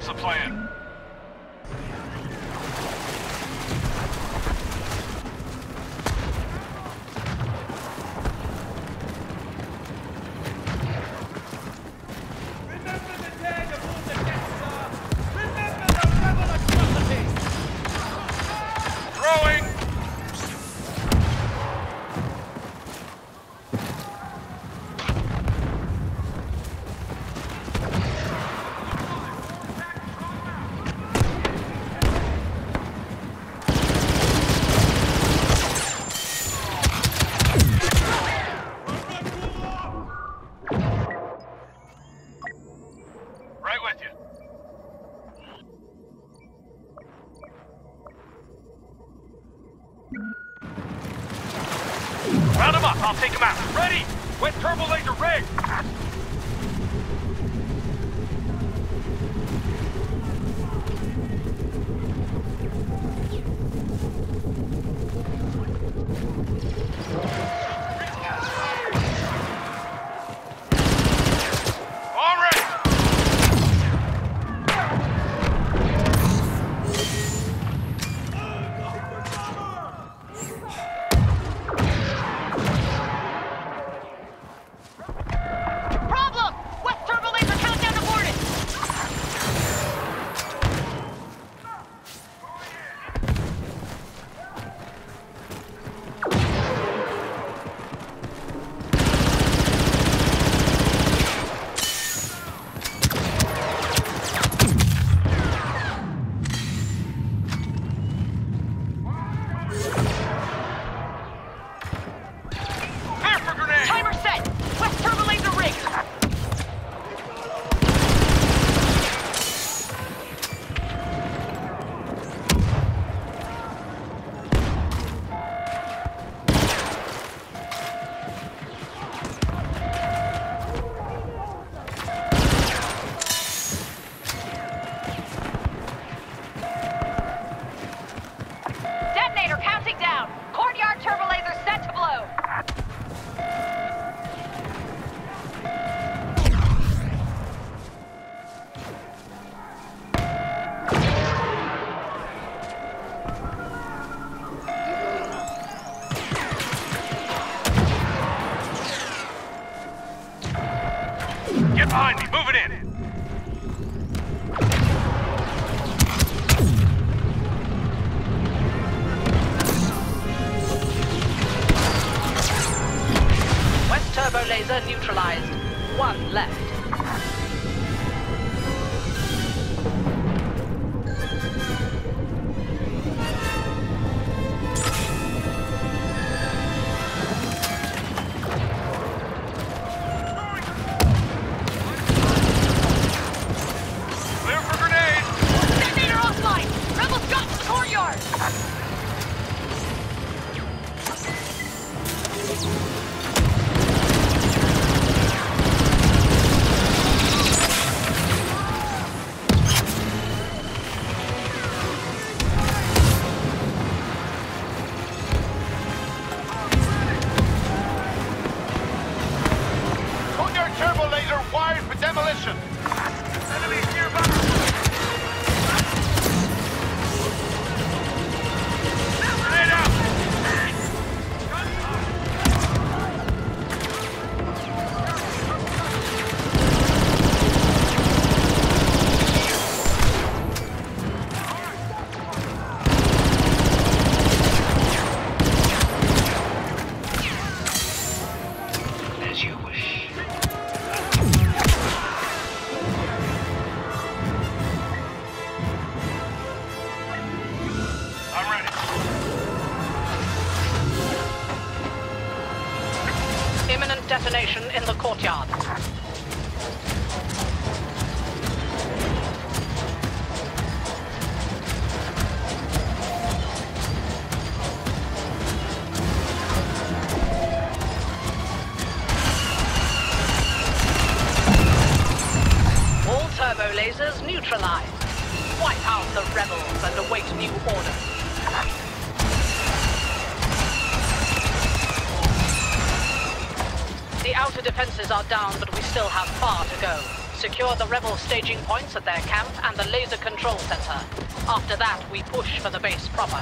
What's the plan? Round him up, I'll take him out. Ready! Wet turbo laser rigged! Get behind me, move it in! West turbo laser neutralized. One left. Imminent detonation in the courtyard. All turbo lasers neutralized. Wipe out the rebels and await new orders. The outer defenses are down, but we still have far to go. secure the rebel staging points at their camp and the laser control center. After that, we push for the base proper.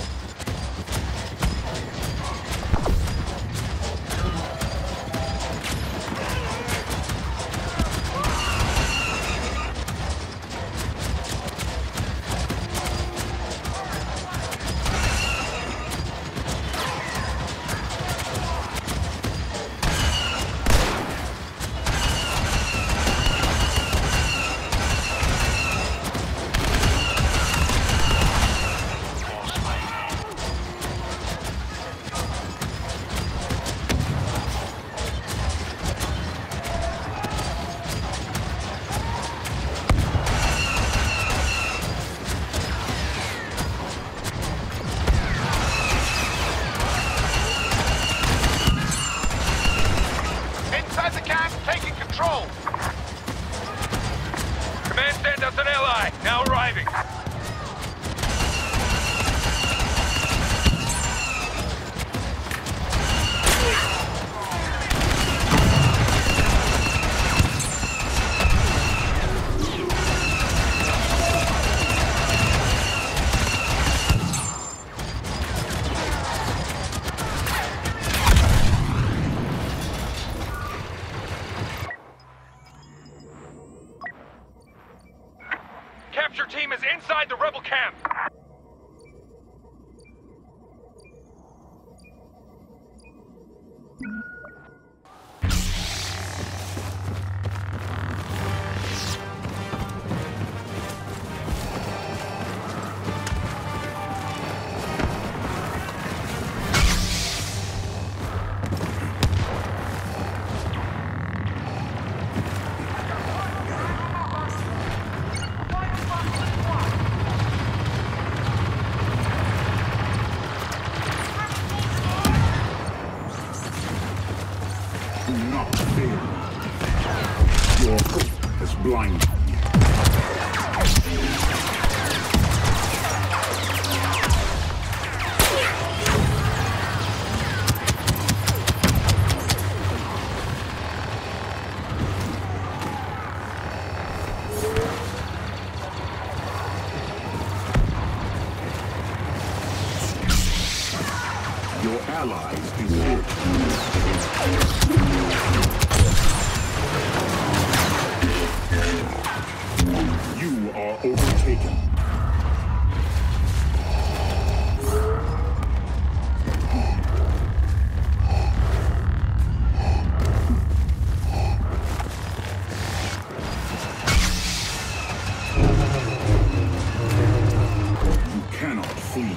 Command send us an ally, now arriving. Capture team is inside the rebel camp. Do not fear. Your hope is blind. Your allies desert. You are overtaken. You cannot flee.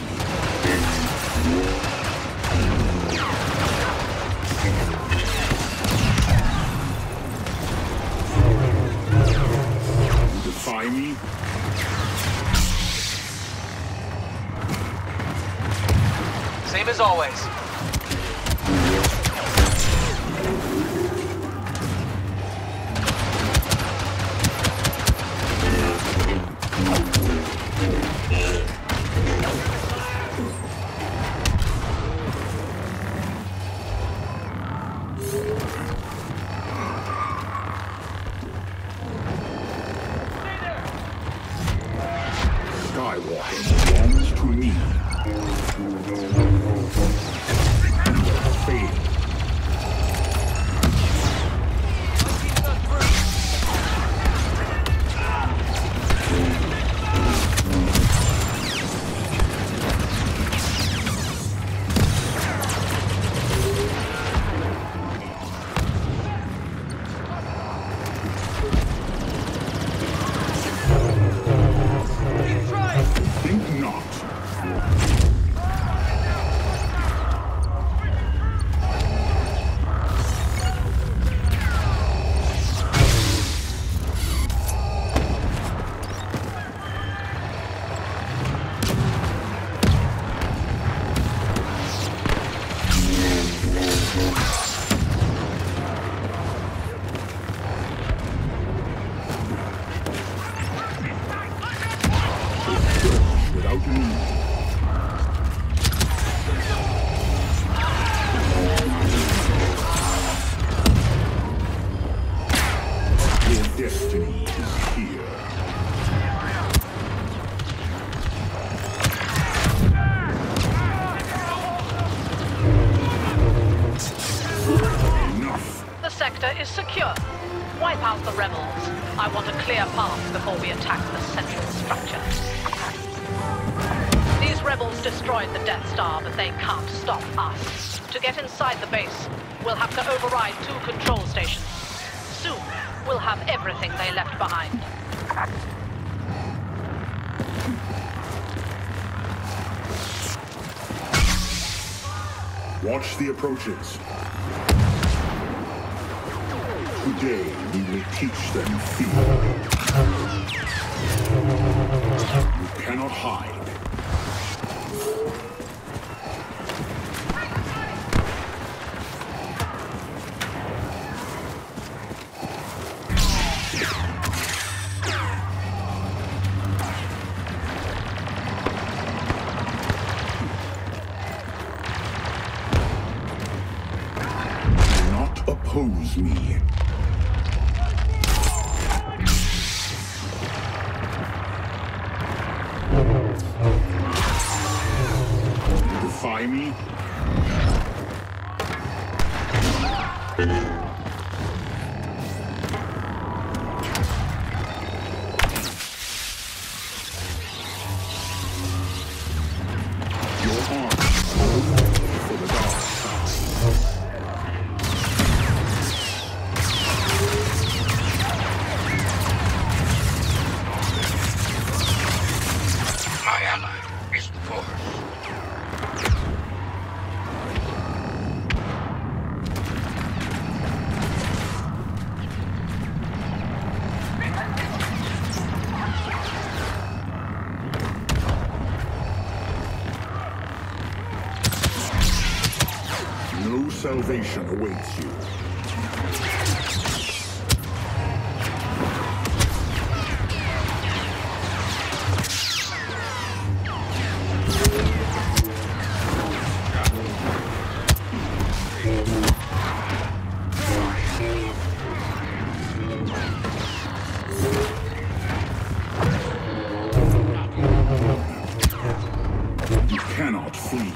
Defy me? Same as always. Skywalker belongs to me. Fail. Think not. destiny is here. Enough. The sector is secure. Wipe out the rebels. I want a clear path before we attack the central structure. These rebels destroyed the Death Star, but they can't stop us. To get inside the base, we'll have to override 2 control stations. Soon, we'll have everything they left behind. Watch the approaches. Today, we will teach them fear. You cannot hide. Do not oppose me. Defy me? Your arms for the dark side. My ally is the Force. No salvation awaits you. You cannot flee.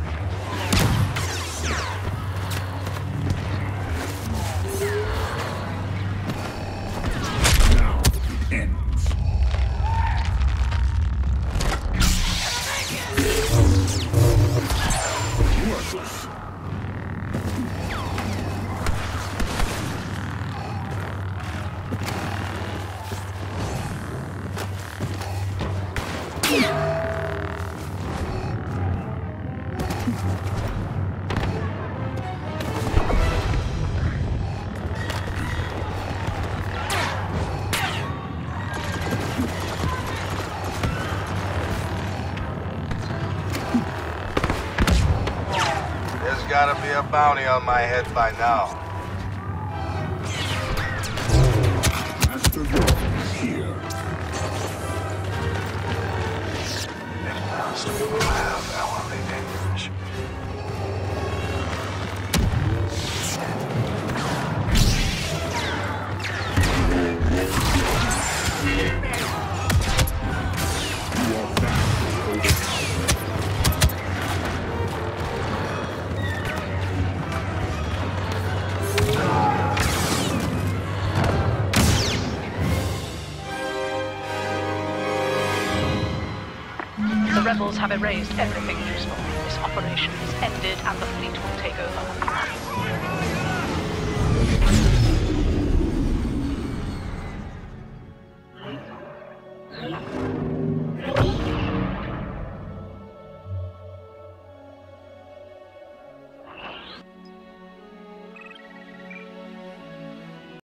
Now it ends. Worthless. There's gotta be a bounty on my head by now. Master Yoda is here. You are vastly overpowered. The rebels have erased everything useful. This operation is ended and the fleet will take over.